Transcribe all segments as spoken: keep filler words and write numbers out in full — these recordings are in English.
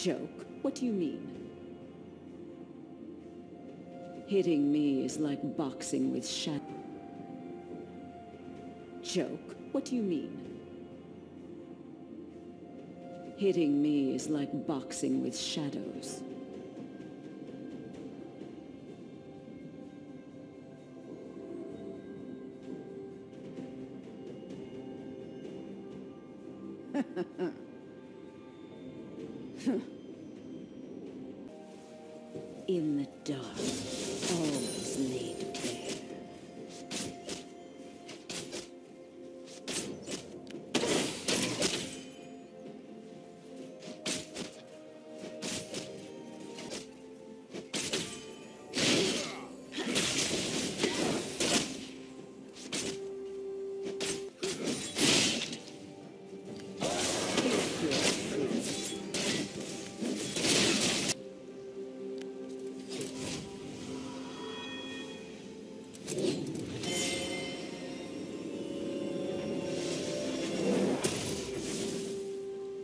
Joke? What do you mean? Hitting me is like boxing with shadow. Joke? What do you mean? Hitting me is like boxing with shadows. In the dark, always laid bare.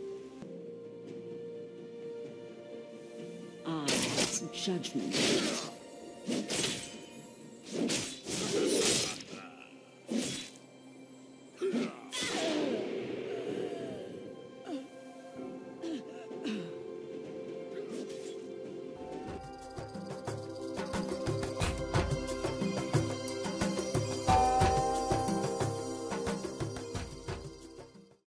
Judgment.